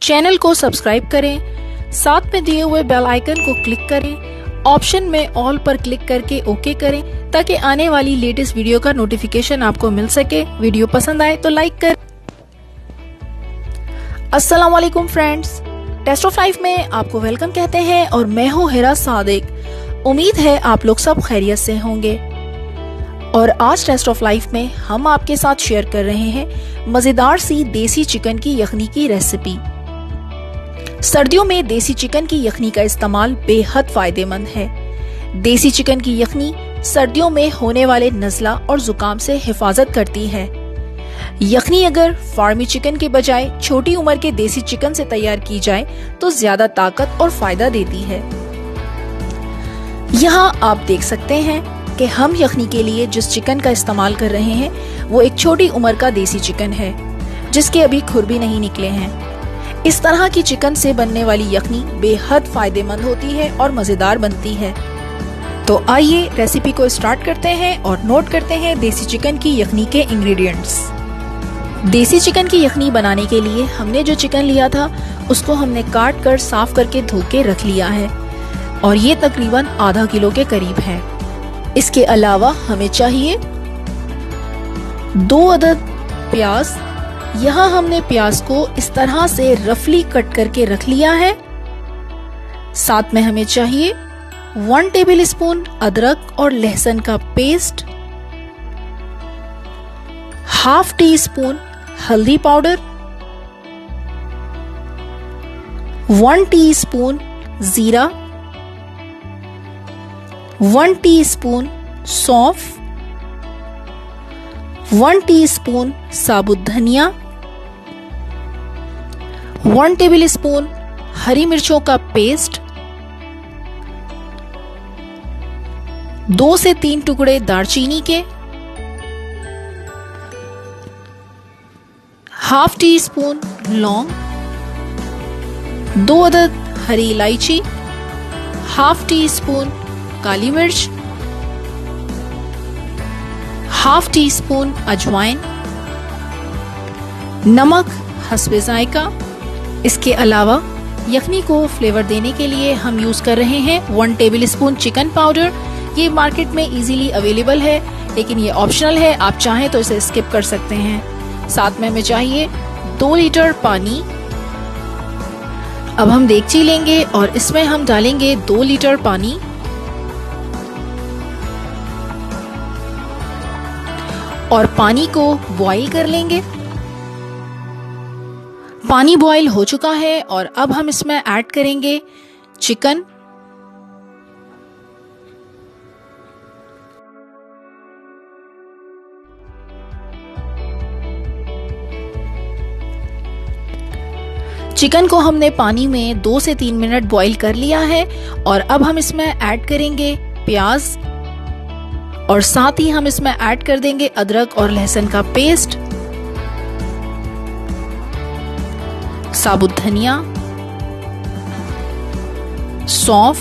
Channel को subscribe करें, साथ में दिए हुए बेल आइकन को क्लिक करें, ऑप्शन में ऑल पर क्लिक करके ओके करें ताकि आने वाली लेटेस्ट वीडियो का नोटिफिकेशन आपको मिल सके। वीडियो पसंद आए तो लाइक करें। अस्सलाम वालेकुम फ्रेंड्स, टेस्ट ऑफ लाइफ में आपको वेलकम कहते हैं और मैं हूँ हिरा सादिक। उम्मीद है आप लोग सब खैरियत से होंगे। और आज टेस्ट ऑफ लाइफ में हम आपके साथ शेयर कर रहे हैं मजेदार सी देसी चिकन की यखनी की रेसिपी। सर्दियों में देसी चिकन की यखनी का इस्तेमाल बेहद फायदेमंद है। देसी चिकन की यखनी सर्दियों में होने वाले नज़ला और जुकाम से हिफाजत करती है। यखनी अगर फार्मी चिकन के बजाय छोटी उम्र के देसी चिकन से तैयार की जाए तो ज्यादा ताकत और फायदा देती है। यहाँ आप देख सकते हैं कि हम यखनी के लिए जिस चिकन का इस्तेमाल कर रहे हैं वो एक छोटी उम्र का देसी चिकन है जिसके अभी खुर भी नहीं निकले हैं। इस तरह की चिकन से बनने वाली यखनी बेहद फायदेमंद होती है और मजेदार बनती है। तो आइए रेसिपी को स्टार्ट करते हैं और नोट करते हैं देसी चिकन की यखनी के इंग्रेडिएंट्स। देसी चिकन की यखनी बनाने के लिए हमने जो चिकन लिया था उसको हमने काट कर साफ करके धो के रख लिया है और ये तकरीबन आधा किलो के करीब है। इसके अलावा हमें चाहिए 2 अदद प्याज। यहाँ हमने प्याज को इस तरह से रफली कट करके रख लिया है। साथ में हमें चाहिए 1 टेबल स्पून अदरक और लहसुन का पेस्ट, ½ टी स्पून हल्दी पाउडर, 1 टीस्पून जीरा, 1 टीस्पून सौंफ, 1 टीस्पून साबुत धनिया, 1 टेबल स्पून हरी मिर्चों का पेस्ट, 2 से 3 टुकड़े दालचीनी के, ½ टीस्पून लौंग, 2 अदद हरी इलायची, ½ टीस्पून काली मिर्च, ½ टीस्पून अजवाइन, नमक हस्बे जायका। इसके अलावा यखनी को फ्लेवर देने के लिए हम यूज कर रहे हैं 1 टेबल स्पून चिकन पाउडर। ये मार्केट में इजीली अवेलेबल है लेकिन ये ऑप्शनल है, आप चाहें तो इसे स्किप कर सकते हैं। साथ में हमें चाहिए 2 लीटर पानी। अब हम देगची लेंगे और इसमें हम डालेंगे 2 लीटर पानी और पानी को बॉईल कर लेंगे। पानी बॉईल हो चुका है और अब हम इसमें ऐड करेंगे चिकन। चिकन को हमने पानी में 2 से 3 मिनट बॉईल कर लिया है और अब हम इसमें ऐड करेंगे प्याज और साथ ही हम इसमें ऐड कर देंगे अदरक और लहसुन का पेस्ट, साबुत धनिया, सौंफ,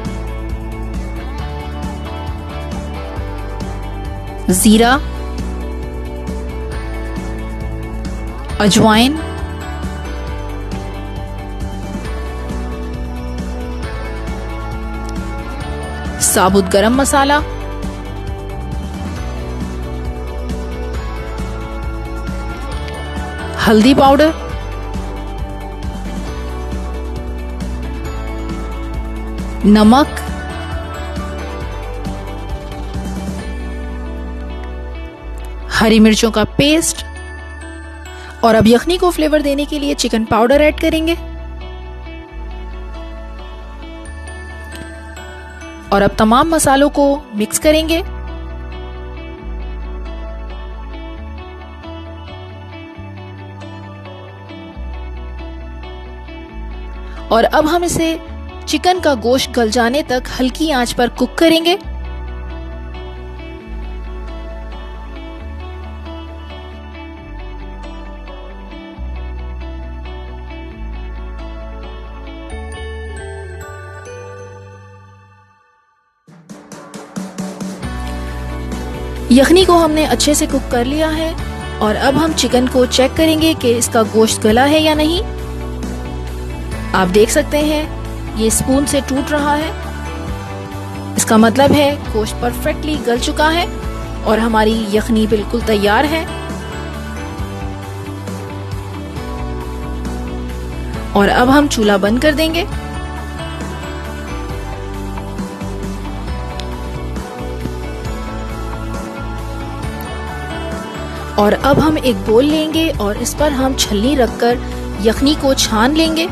जीरा, अजवाइन, साबुत गरम मसाला, हल्दी पाउडर, नमक, हरी मिर्चों का पेस्ट और अब यखनी को फ्लेवर देने के लिए चिकन पाउडर ऐड करेंगे। और अब तमाम मसालों को मिक्स करेंगे। और अब हम इसे चिकन का गोश्त गल जाने तक हल्की आंच पर कुक करेंगे। यखनी को हमने अच्छे से कुक कर लिया है और अब हम चिकन को चेक करेंगे कि इसका गोश्त गला है या नहीं। आप देख सकते हैं ये स्पून से टूट रहा है। इसका मतलब है गोश्त परफेक्टली गल चुका है और हमारी यखनी बिल्कुल तैयार है। और अब हम चूल्हा बंद कर देंगे। और अब हम एक बोल लेंगे और इस पर हम छलनी रखकर यखनी को छान लेंगे।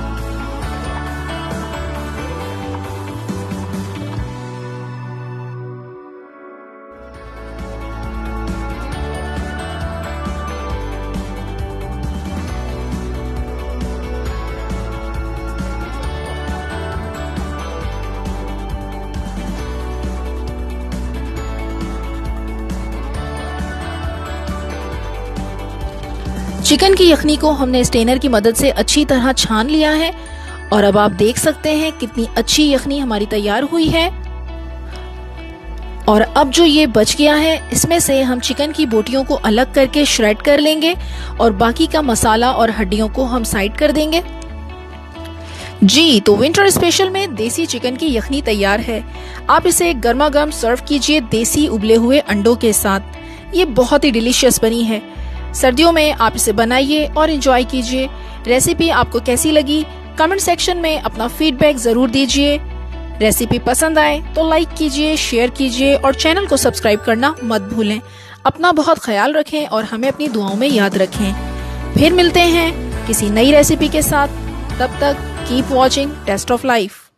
चिकन की यखनी को हमने स्ट्रेनर की मदद से अच्छी तरह छान लिया है और अब आप देख सकते हैं कितनी अच्छी यखनी हमारी तैयार हुई है। और अब जो ये बच गया है इसमें से हम चिकन की बोटियों को अलग करके श्रेड कर लेंगे और बाकी का मसाला और हड्डियों को हम साइड कर देंगे। जी, तो विंटर स्पेशल में देसी चिकन की यखनी तैयार है। आप इसे गर्मा गर्म सर्व कीजिए देसी उबले हुए अंडों के साथ। ये बहुत ही डिलीशियस बनी है। सर्दियों में आप इसे बनाइए और एंजॉय कीजिए। रेसिपी आपको कैसी लगी कमेंट सेक्शन में अपना फीडबैक जरूर दीजिए। रेसिपी पसंद आए तो लाइक कीजिए, शेयर कीजिए और चैनल को सब्सक्राइब करना मत भूलें। अपना बहुत ख्याल रखें और हमें अपनी दुआओं में याद रखें। फिर मिलते हैं किसी नई रेसिपी के साथ। तब तक keep watching taste of life.